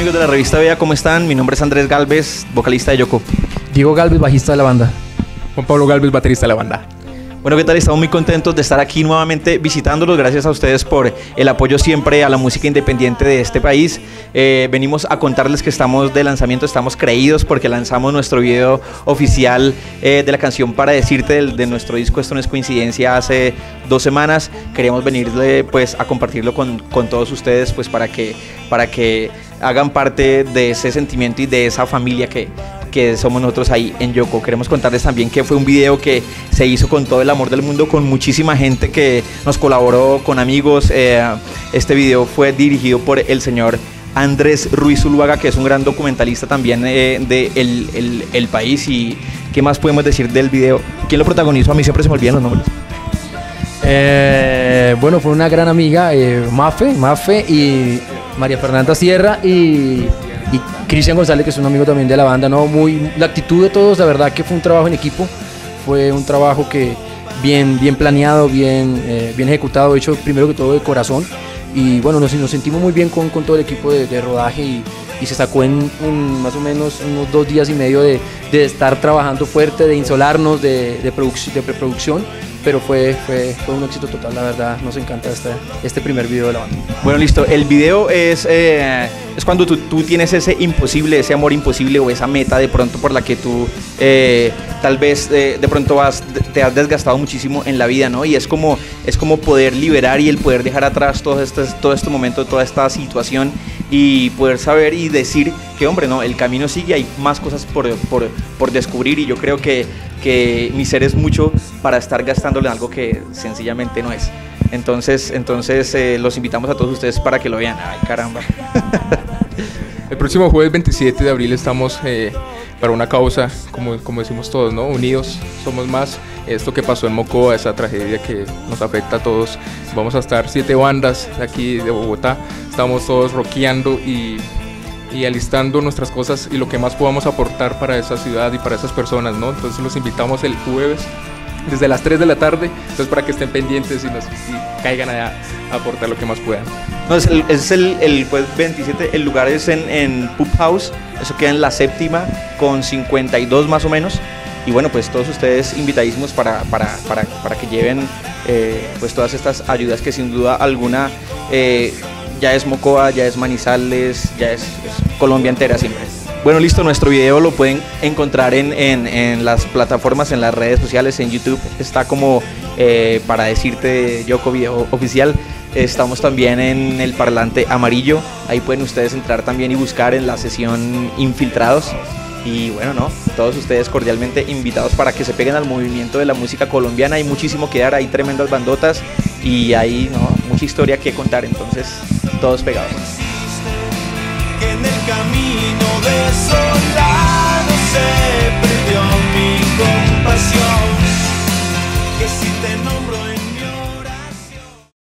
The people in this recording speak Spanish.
amigos de la revista Vea, ¿cómo están? Mi nombre es Andrés Galvez, vocalista de Yoko. Diego Galvez, bajista de la banda. Juan Pablo Galvez, baterista de la banda. Bueno, ¿qué tal? Estamos muy contentos de estar aquí nuevamente visitándolos. Gracias a ustedes por el apoyo siempre a la música independiente de este país. Venimos a contarles que estamos de lanzamiento, estamos creídos porque lanzamos nuestro video oficial de la canción Para Decirte de nuestro disco Esto No Es Coincidencia hace 2 semanas. Queríamos venirle pues a compartirlo con todos ustedes pues para que hagan parte de ese sentimiento y de esa familia que somos nosotros ahí en Yoko. Queremos contarles también que fue un video que se hizo con todo el amor del mundo, con muchísima gente que nos colaboró, con amigos. Este video fue dirigido por el señor Andrés Ruiz Zuluaga, que es un gran documentalista también de el país. ¿Y qué más podemos decir del video? ¿Quién lo protagonizó? A mí siempre se me olvidan los nombres. Bueno, fue una gran amiga, Mafe y María Fernanda Sierra y Cristian González, que es un amigo también de la banda, ¿no? La actitud de todos, la verdad que fue un trabajo en equipo, fue un trabajo que bien planeado, bien ejecutado, hecho primero que todo de corazón, y bueno, nos sentimos muy bien con todo el equipo de rodaje y se sacó en más o menos unos 2 días y medio de estar trabajando fuerte, de insolarnos, de preproducción, pero fue un éxito total, la verdad. Nos encanta este primer video de la banda. Bueno, listo, el video es cuando tú tienes ese imposible, ese amor imposible o esa meta de pronto por la que tú tal vez de pronto te has desgastado muchísimo en la vida, ¿no? Y es como poder liberar y el poder dejar atrás todo este momento, toda esta situación y poder saber y decir que, hombre, no, el camino sigue, hay más cosas por descubrir, y yo creo que mi ser es mucho para estar gastándole algo que sencillamente no es. Entonces los invitamos a todos ustedes para que lo vean. Ay, caramba. El próximo jueves 27 de abril estamos para una causa, como decimos todos, ¿no? Unidos, somos más. Esto que pasó en Mocoa, esa tragedia que nos afecta a todos. Vamos a estar 7 bandas de aquí de Bogotá. Estamos todos rockeando y alistando nuestras cosas y lo que más podamos aportar para esa ciudad y para esas personas, ¿no? Entonces los invitamos el jueves desde las 3 de la tarde, entonces para que estén pendientes y caigan a aportar lo que más puedan. No, es el jueves 27, el lugar es en Pub House, eso queda en la 7ª con 52 más o menos, y bueno, pues todos ustedes invitadísimos para que lleven pues todas estas ayudas que sin duda alguna ya es Mocoa, ya es Manizales, ya es Colombia entera siempre. Bueno, listo, nuestro video lo pueden encontrar en las plataformas, en las redes sociales, en YouTube, está como Para Decirte Yoko Video Oficial. Estamos también en el parlante amarillo, ahí pueden ustedes entrar también y buscar en la sesión Infiltrados. Y bueno, no, todos ustedes cordialmente invitados para que se peguen al movimiento de la música colombiana. Hay muchísimo que dar, hay tremendas bandotas y hay mucha historia que contar, entonces todos pegados.